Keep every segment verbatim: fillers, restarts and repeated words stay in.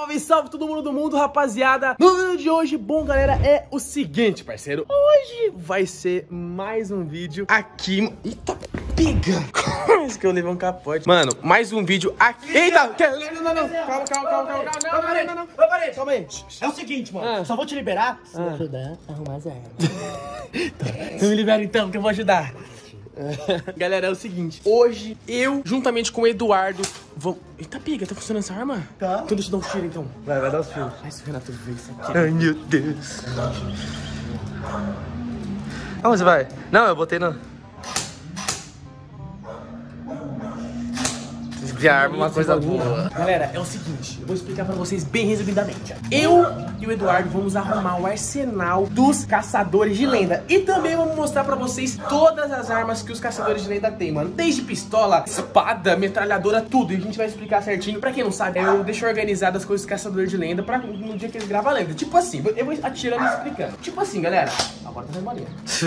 Salve, salve todo mundo do mundo, rapaziada. No vídeo de hoje, bom, galera, é o seguinte, parceiro. Hoje vai ser mais um vídeo aqui. Eita, pega. Quase que eu levei um capote. Mano, mais um vídeo aqui. Eita, não, não, não. Calma, calma, calma, calma. Não, não, não, não. Não, parei, calma aí. É o seguinte, mano. Ah. Só vou te liberar se ah. ajudar a arrumar as armas. Então me libera então, que eu vou ajudar. Galera, é o seguinte, hoje eu, juntamente com o Eduardo, vou... Eita, piga, tá funcionando essa arma? Tá. Então deixa eu dar um tiro, então. Vai, vai dar os tiros. Ai, se o Renato ver isso aqui. Ai, meu Deus. Aonde você vai? Não, eu botei no... De arma, uma coisa boa. Galera, é o seguinte, eu vou explicar pra vocês bem resumidamente. Eu e o Eduardo vamos arrumar o arsenal dos caçadores de lenda. E também vamos mostrar pra vocês todas as armas que os caçadores de lenda têm, mano. Desde pistola, espada, metralhadora, tudo. E a gente vai explicar certinho. Pra quem não sabe, eu deixo organizado as coisas dos caçadores de lenda pra no dia que eles gravam a lenda. Tipo assim, eu vou atirando e explicando. Tipo assim, galera. Agora tá maneiro.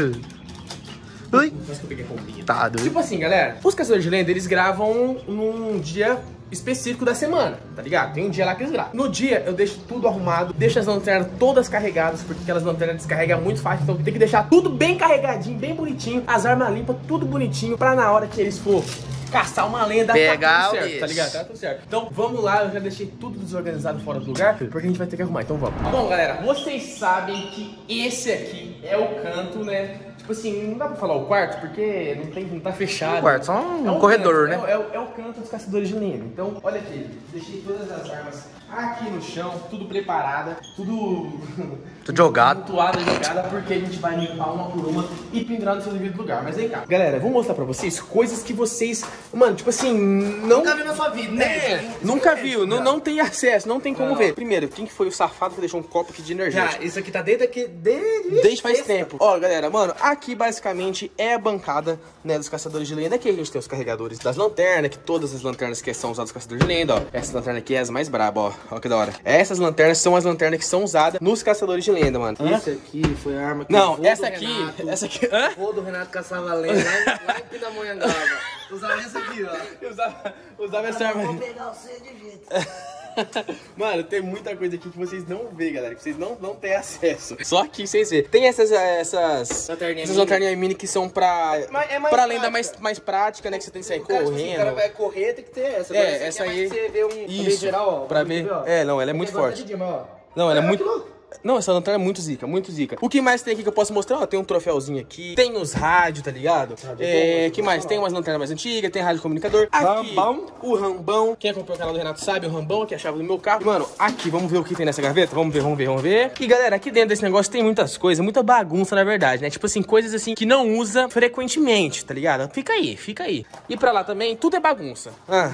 Oi? Tá, tipo assim, galera, os caçadores de lenda, eles gravam num dia específico da semana, tá ligado? Tem um dia lá que eles gravam. No dia, eu deixo tudo arrumado, deixo as lanternas todas carregadas, porque aquelas lanternas descarregam muito fácil, então tem que deixar tudo bem carregadinho, bem bonitinho, as armas limpas, tudo bonitinho, pra na hora que eles for caçar uma lenda, pegar tá tudo certo, tá ligado? Tá tudo certo. Então vamos lá, eu já deixei tudo desorganizado fora do lugar, porque a gente vai ter que arrumar, então vamos. Bom, galera, vocês sabem que esse aqui é o canto, né? Tipo assim, não dá pra falar o quarto, porque não, tem, não tá fechado. O quarto, só um, é um corredor, canto, né? É, é, é o canto dos caçadores de lenda. Então, olha aqui, deixei todas as armas aqui no chão, tudo preparada, tudo... Tudo jogado. Tudo jogada, porque a gente vai limpar uma por uma e pendurar no seu devido lugar. Mas vem cá. Galera, vou mostrar pra vocês coisas que vocês... Mano, tipo assim, não... Nunca viu na sua vida, né? É, nunca viu, não, não tem acesso, não tem como não. ver. Primeiro, quem que foi o safado que deixou um copo aqui de energia? Já, isso aqui tá desde aqui... Desde, desde faz essa. tempo. Ó, galera, mano, aqui basicamente é a bancada, né, dos caçadores de lenda. Aqui a gente tem os carregadores das lanternas, que todas as lanternas que são usadas nos caçadores de lenda, ó. Essa lanterna aqui é as mais braba, ó. Ó que da hora. Essas lanternas são as lanternas que são usadas nos caçadores de lenda, mano. Esse aqui foi a arma que Não, essa aqui, Renato, essa aqui... Hã? O vô do Renato caçava lenda lá, lá em Pindamonhangaba. Usava essa aqui, ó. Usava, usava essa arma. Vou pegar o seu de jeito. Mano, tem muita coisa aqui que vocês não vê, galera, que vocês não, não têm acesso. Só aqui vocês vê. Tem essas essas lanterninhas essas lanterninhas mini que são pra mas é mais pra lenda mais, mais prática, né, que você tem que sair correndo. Cara, se o cara vai correr, tem que ter essa. É, essa aí. Pra você ver um isso, geral, ó. Pra ver. Ver é, não, ela é muito forte. Não, ela é muito... Não, essa lanterna é muito zica, muito zica. O que mais tem aqui que eu posso mostrar? Ó, tem um troféuzinho aqui. Tem os rádios, tá ligado? Rádio é, que mais? Tem umas lanternas mais antigas, tem rádio comunicador. Aqui, Rambão. o Rambão. Quem acompanhou o canal do Renato sabe, o Rambão, que é a chave do meu carro. Mano, aqui, vamos ver o que tem nessa gaveta? Vamos ver, vamos ver, vamos ver. E galera, aqui dentro desse negócio tem muitas coisas, muita bagunça, na verdade, né? Tipo assim, coisas assim que não usa frequentemente, tá ligado? Fica aí, fica aí. E pra lá também, tudo é bagunça. Ah.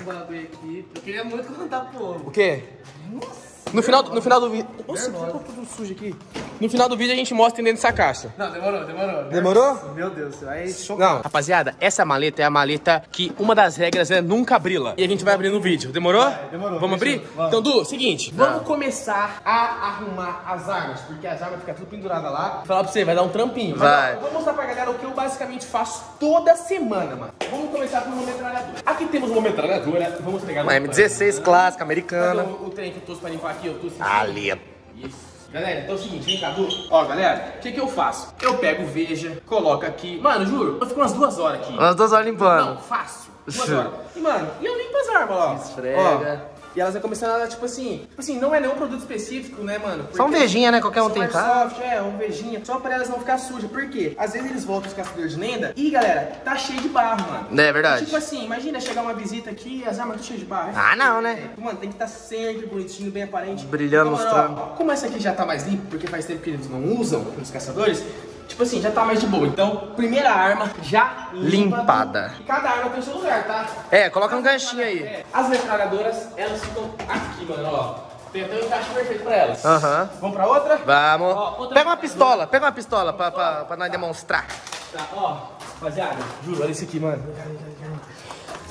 Eu queria muito contar pro povo. O quê? Nossa. No final, no final do vídeo... Nossa, ficou tudo sujo aqui. No final do vídeo a gente mostra dentro dessa caixa. Não, demorou, demorou. Demorou? Meu Deus, você vai chocar. Não, rapaziada, essa maleta é a maleta que uma das regras é nunca abri-la. E a gente vai abrir no vídeo. Demorou? Vai, demorou. Vamos abrir? Vamos. Então, Du, seguinte. Não. Vamos começar a arrumar as armas, porque as armas ficam tudo penduradas lá. Vou falar pra você, vai dar um trampinho. Vai. Mas, ó, vou mostrar pra galera o que eu basicamente faço toda semana, mano. Vamos começar com uma metralhadora. Aqui temos uma metralhadora. Vamos pegar uma M dezesseis clássica, americana. O, o trem que eu trouxe pra limpar aqui, eu trouxe ali. Isso. Galera, então é o seguinte, vem cá, Du. Ó, galera, o que que eu faço? Eu pego Veja, coloco aqui. Mano, juro, eu fico umas duas horas aqui. Umas duas horas limpando. Não, fácil. Duas horas. E, mano, e eu limpo as armas, ó. Esfrega. Ó. E elas vão começando a, tipo assim, tipo assim, não é nenhum produto específico, né, mano? Porque só um vejinha, né? Qualquer um tem cá. É, um vejinha. Só pra elas não ficar sujas. Por quê? Às vezes eles voltam os caçadores de lenda e, galera, tá cheio de barro, mano. É verdade. E, tipo assim, imagina chegar uma visita aqui e as armas estão cheias de barro. Ah, não, né? É, mano, tem que estar sempre bonitinho, bem aparente. Brilhando, então, mostrando. Ó, como essa aqui já tá mais limpa, porque faz tempo que eles não usam, os caçadores, tipo assim, já tá mais de boa. Então, primeira arma já limpada. E cada arma tem o seu lugar, tá? É, coloca um ganchinho aí. É. As metralhadoras, elas ficam aqui, mano, ó. Tem até um encaixe perfeito pra elas. Aham. Uhum. Vamos pra outra? Vamos. Ó, outra pega uma pistola, pega uma pistola pra, pra, pra nós demonstrar. Tá, ó. Rapaziada, juro, olha isso aqui, mano.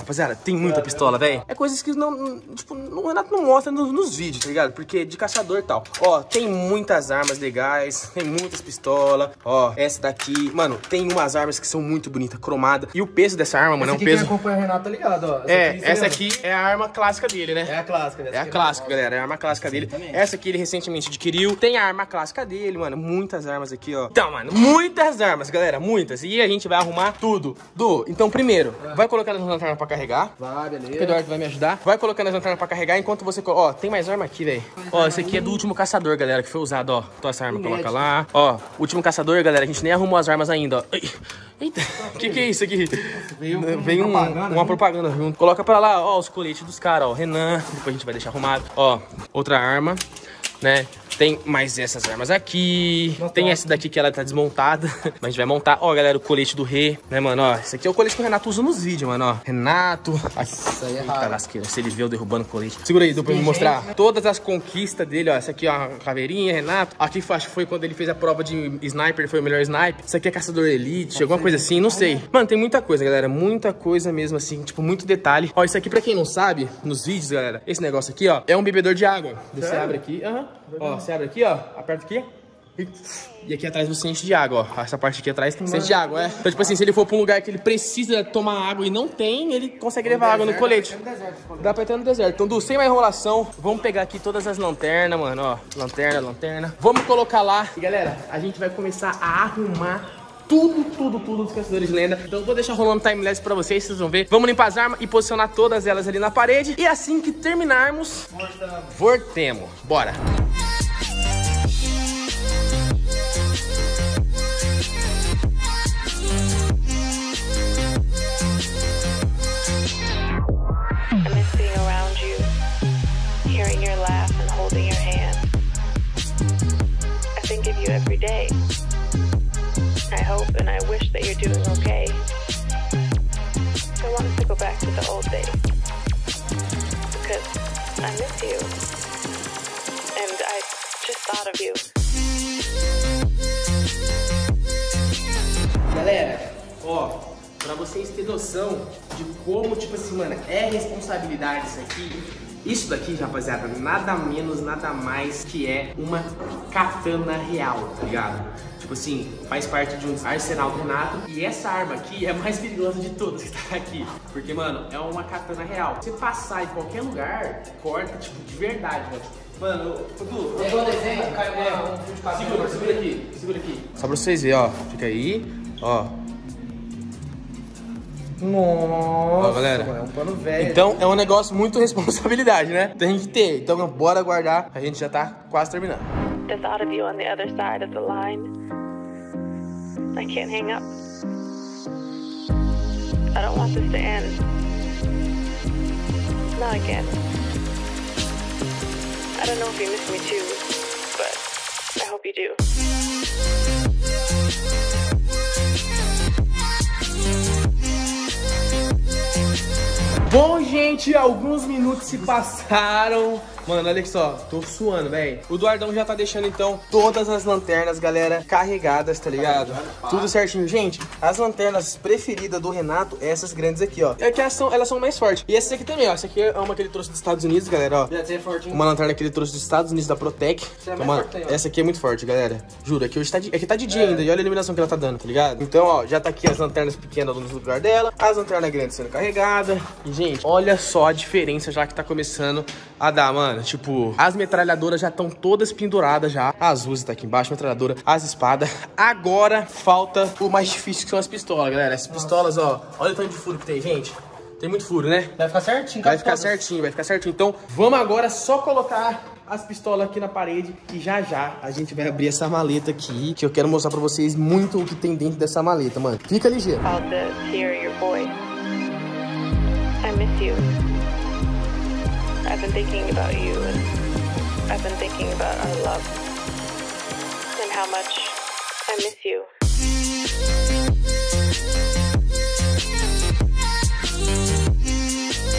rapaziada, tem muita pistola, velho. É coisas que não, tipo, o Renato não mostra nos, nos vídeos, tá ligado? Porque é de caçador e tal. Ó, tem muitas armas legais, tem muitas pistolas. Ó, essa daqui, mano, tem umas armas que são muito bonitas, cromada. E o peso dessa arma, mano, é um peso... Quem acompanha o Renato tá ligado, ó. Essa é, aqui, essa aqui é a arma clássica dele, né? É a clássica. É a clássica, galera, é a arma clássica dele. Essa aqui ele recentemente adquiriu. Tem a arma clássica dele, mano, muitas armas aqui, ó. Então, mano, muitas armas, galera, muitas. E a gente vai arrumar tudo. Du, então primeiro, vai colocando as lanternas pra carregar. Vai, beleza. O Eduardo vai me ajudar. Vai colocando as lanternas pra carregar enquanto você... Ó, tem mais arma aqui, velho. Ó, esse aqui é do último caçador, galera, que foi usado, ó. Então essa arma coloca lá. Ó, último caçador, galera, a gente nem arrumou as armas ainda, ó. Eita, o que que é isso aqui? Veio, Veio um, propaganda, uma né? propaganda. Viu? Coloca pra lá, ó, os coletes dos caras, ó. Renan, depois a gente vai deixar arrumado. Ó, outra arma, né? Tem mais essas armas aqui. Não tem tá. Essa daqui que ela tá desmontada. Mas a gente vai montar. Ó, galera, o colete do Rê, né, mano? Ó, esse aqui é o colete que o Renato usa nos vídeos, mano, ó. Renato. Ai, isso aí é raro. Lasqueira, se ele vê eu derrubando o colete. Segura aí, deu pra me mostrar todas as conquistas dele, ó. Essa aqui, ó, a caveirinha, Renato. Aqui acho que foi quando ele fez a prova de sniper, ele foi o melhor sniper. Isso aqui é caçador elite, alguma coisa assim, não sei. Mano, tem muita coisa, galera. Muita coisa mesmo, assim, tipo, muito detalhe. Ó, isso aqui, pra quem não sabe, nos vídeos, galera, esse negócio aqui, ó, é um bebedor de água. Você abre aqui, aham. Uhum. Ó, você abre aqui, ó, aperta aqui, ó. E aqui atrás você enche de água, ó. Essa parte aqui atrás você enche de água, é. Então, tipo assim, se ele for pra um lugar que ele precisa tomar água e não tem, ele consegue levar água no colete. Dá pra entrar no deserto. Então, Du, sem mais enrolação, vamos pegar aqui todas as lanternas, mano, ó. Lanterna, lanterna. Vamos colocar lá. E, galera, a gente vai começar a arrumar tudo, tudo, tudo dos caçadores de lenda. Então eu vou deixar rolando timelapse pra vocês, vocês vão ver. Vamos limpar as armas e posicionar todas elas ali na parede. E assim que terminarmos, voltemos. Bora! Every day. I hope and I wish that you're doing okay. I want us to go back to the old days because I miss you and I just thought of you. Galera, ó, pra vocês terem noção de como, tipo assim, mano, é responsabilidade isso aqui. Isso daqui, rapaziada, nada menos, nada mais que é uma katana real, tá ligado? Tipo assim, faz parte de um arsenal do Renato. E essa arma aqui é a mais perigosa de todas que tá aqui. Porque, mano, é uma katana real. Você passar em qualquer lugar, corta, tipo, de verdade, mano. Mano, Du, pegou o desenho, caiu é, um fio de cabelo. Segura, segura aqui, segura aqui. Só pra vocês verem, ó. Fica aí, ó. Nossa, ó, galera. É um pano velho. Então é um negócio muito responsabilidade, né? Tem que ter. Então bora guardar. A gente já tá quase terminando. The thought of you on the other side of the line. I can't hang up. I don't want this to end. Not again. I don't know if you miss me too, but I hope you do. Bom, gente, alguns minutos se passaram. Mano, olha aqui só, tô suando, velho. O Eduardão já tá deixando, então, todas as lanternas, galera, carregadas, tá ligado? Tudo certinho. Gente, as lanternas preferidas do Renato, essas grandes aqui, ó. É que elas são, elas são mais fortes. E essa aqui também, ó. Essa aqui é uma que ele trouxe dos Estados Unidos, galera, ó. Uma lanterna que ele trouxe dos Estados Unidos, da Protec. Então, mano, essa aqui é muito forte, galera. Juro, aqui hoje tá de, aqui tá de dia ainda. E olha a iluminação que ela tá dando, tá ligado? Então, ó, já tá aqui as lanternas pequenas no lugar dela. As lanternas grandes sendo carregadas. E, gente, olha só a diferença já que tá começando a dar, mano. Tipo, as metralhadoras já estão todas penduradas já. As Uzi tá aqui embaixo, metralhadora, as espadas. Agora falta o mais difícil, que são as pistolas, galera. As pistolas, ó, olha o tanto de furo que tem, gente. Tem muito furo, né? Vai ficar certinho. Vai ficar certinho, vai ficar certinho. Então, vamos agora só colocar as pistolas aqui na parede e já já a gente vai abrir essa maleta aqui, que eu quero mostrar pra vocês muito o que tem dentro dessa maleta, mano. Fica ligeiro. I'll hear your voice. I miss you. I've been thinking about you, and I've been thinking about our love, and how much I miss you.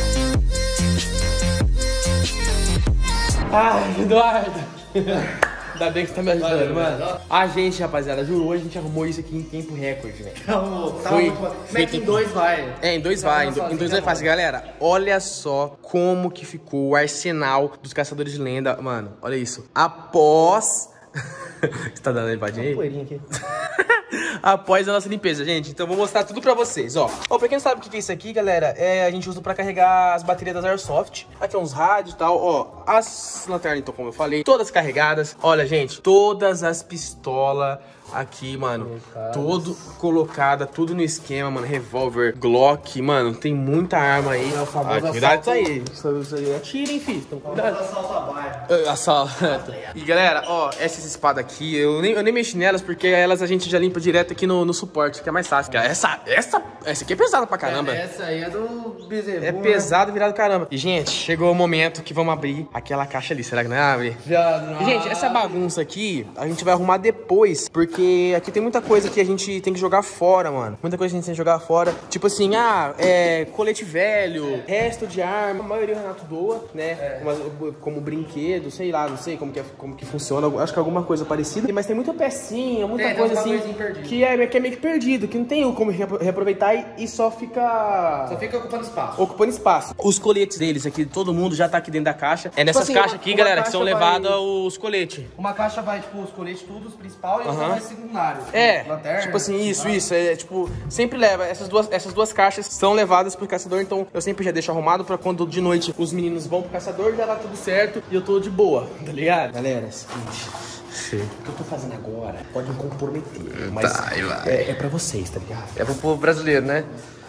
Ai, Eduardo. Ainda bem que você tá me ajudando, mano. A gente, rapaziada, jurou, a gente arrumou isso aqui em tempo recorde, velho. Então, tá Foi- muito... foi Como é que em tempo- dois vai? É, em dois Tá vai, em, falando do- em sozinho, dois vai tá fácil. Galera, olha só como que ficou o arsenal dos caçadores de lenda. Mano, olha isso. Após... Você tá dando uma limpadinha aí? Poeirinha aqui. Após a nossa limpeza, gente. Então vou mostrar tudo pra vocês, ó. Ó, pra quem não sabe o que é isso aqui, galera, é a gente usa pra carregar as baterias das Airsoft. Aqui é uns rádios e tal, ó. As lanternas, então, como eu falei, todas carregadas. Olha, gente, todas as pistolas aqui, mano, Colocadas. todo colocada, tudo no esquema, mano. Revólver, Glock, mano, tem muita arma aí. É o famoso Ah, cuidado assalto. isso aí. Isso, isso aí. Atirem, filho. Então, cuidado. Assalto a bairro. Ah, Assalto. E galera, ó, essas espadas aqui, eu nem, eu nem mexi nelas porque elas a gente já limpa direto aqui no, no suporte, que é mais fácil. Essa, essa, essa aqui é pesada pra caramba. É, essa aí é do bezerro. É pesado virado caramba. E, gente, chegou o momento que vamos abrir aquela caixa ali. Será que não é abre? Viado, E, gente, essa bagunça aqui, a gente vai arrumar depois, porque aqui tem muita coisa que a gente tem que jogar fora, mano. Muita coisa que a gente tem que jogar fora. Tipo assim, ah, é, colete velho, resto de arma. A maioria o Renato doa, né? É. Como, como brinquedo, sei lá, não sei como que, é, como que funciona. Acho que é alguma coisa parecida. Mas tem muita pecinha, muita Tem, tem coisa uns assim, bagulhozinho perdido. que é, que é meio que perdido, que não tem como repro- reaproveitar e, e só fica... Só fica ocupando espaço. ocupando espaço. Os coletes deles aqui, todo mundo já tá aqui dentro da caixa. É nessas assim, caixas uma- aqui, uma galera, que caixa são vai- levados os coletes. Uma caixa vai, tipo, os coletes tudo, os principais, e outra Aham. vai secundário. É, Lanterna, tipo assim, isso, celular. isso. É, tipo, sempre leva. Essas duas, essas duas caixas são levadas pro caçador, então eu sempre já deixo arrumado pra quando de noite os meninos vão pro caçador, já tá tudo certo e eu tô de boa, tá ligado? Galera, é o seguinte. Sim. O que eu tô fazendo agora pode me comprometer, mas Vai, vai. É, é pra vocês, tá ligado? É pro povo brasileiro, né?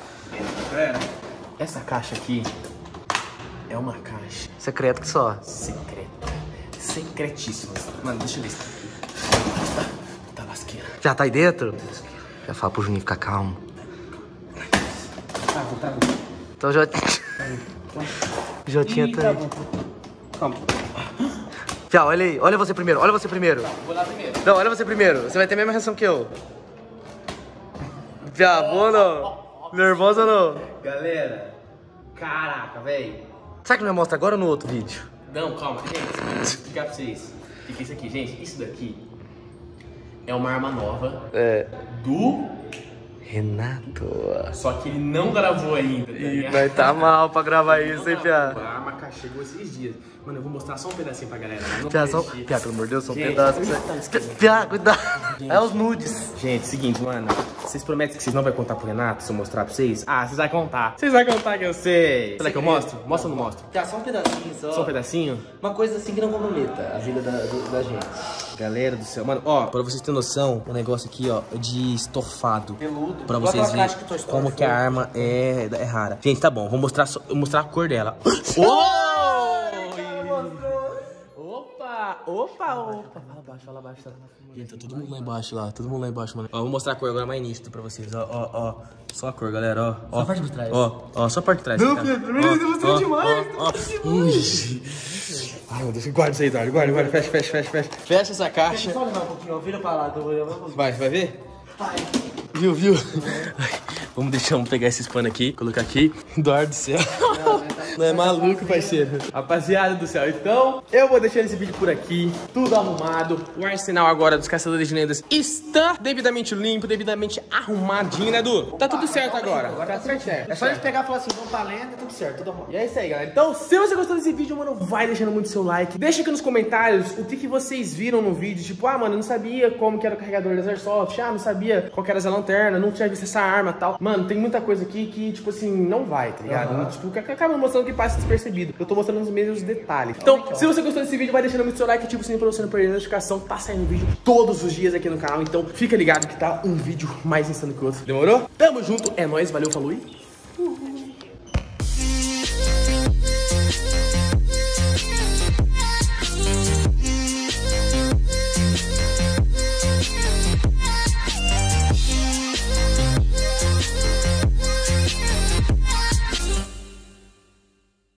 Essa caixa aqui é uma caixa Secreto que só. secreta. Secretíssima. Mano, deixa eu ver isso aqui. Tá lasqueira. Já tá aí dentro? Já fala pro Juninho ficar calmo. Tá, tá. Então já... Jotinha tá aí. Calma. Tchau, olha aí. Olha você primeiro, olha você primeiro. Vou lá primeiro. Não, olha você primeiro. Você vai ter a mesma reação que eu. Já, boa ou não? Nervosa ou não? Galera, caraca, velho. Será que não mostra agora ou no outro vídeo? Não, calma, gente, vou explicar pra vocês. O que é isso aqui, gente? Isso daqui é uma arma nova É. do... Renato. Só que ele não gravou ainda, tá Ih, ligado? vai tá mal pra gravar Ele isso, não hein, gravou. Pia? A arma cá chegou esses dias. Mano, eu vou mostrar só um pedacinho pra galera. Não Pia, vai só... assistir. Pia, pelo amor de Deus, só um Gente, pedaço. tá esquisito. Pia, cuidado. É os nudes. Gente, seguinte, mano. Vocês prometem que vocês não vão contar pro Renato se eu mostrar pra vocês? Ah, vocês vão contar. Vocês vão contar que eu sei. Será que eu mostro? Mostra ou não mostro? Já, só um pedacinho só. Só um pedacinho? Uma coisa assim que não comprometa a vida da, do- da gente. Galera do céu, mano, ó, pra vocês terem noção, o negócio aqui, ó, é de estofado. Peludo. Pra Igual vocês aquela caixa verem que Toy Story como que a foi. arma é, é rara. Gente, tá bom, vou mostrar, só- mostrar a cor dela. Opa, opa, opa. Fala baixo, fala baixo. Tá. Gente, tá todo mundo lá embaixo lá, todo mundo lá embaixo, mano. Ó, vou mostrar a cor agora mais nítida pra vocês, ó, ó, ó. Só a cor, galera, ó. Só a parte de trás. Ó, ó, só a parte de trás. Não, cara. Pedro, primeiro você mostrou Ó, demais, ó, ó. Ui. Ai, meu Deus, guarda isso aí, Eduardo, guarda, guarda, fecha, fecha, fecha, fecha. Fecha essa caixa. Só levar um pouquinho, ó, vira pra lá, que eu vou levar um Vai, vai ver? Viu, viu? Ai, vamos deixar, vamos pegar esses panos aqui, colocar aqui. Eduardo do céu. Não é maluco, parceiro. Rapaziada do céu, então eu vou deixando esse vídeo por aqui. Tudo arrumado. O arsenal agora dos caçadores de lendas está devidamente limpo, devidamente arrumadinho, né, Edu? Tá tudo certo agora. Tá tudo certo. É só eles pegar e falar assim, vamos pra lenda, tudo certo, tudo arrumado. E é isso aí, galera. Então, se você gostou desse vídeo, mano, vai deixando muito seu like. Deixa aqui nos comentários o que, que vocês viram no vídeo. Tipo, ah, mano, eu não sabia como que era o carregador das Airsoft. Ah, não sabia qual que era essa lanterna, não tinha visto essa arma e tal. Mano, tem muita coisa aqui que, tipo assim, não vai, tá ligado? Uhum. Tipo, que acaba mostrando que passa despercebido. Eu tô mostrando os mesmos detalhes. Então, se você gostou desse vídeo, vai deixando muito seu like, ativa o sininho pra você não perder a notificação. Tá saindo vídeo todos os dias aqui no canal. Então, fica ligado que tá um vídeo mais insano que o outro. Demorou? Tamo junto, é nóis, valeu, falou e...